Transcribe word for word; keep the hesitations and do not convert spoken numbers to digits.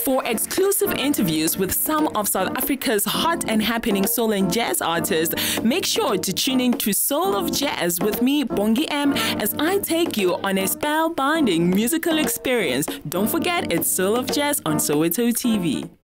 For exclusive interviews with some of South Africa's hot and happening soul and jazz artists, make sure to tune in to Soul of Jazz with me, Bongi M, as I take you on a spellbinding musical experience. Don't forget, it's Soul of Jazz on Soweto T V.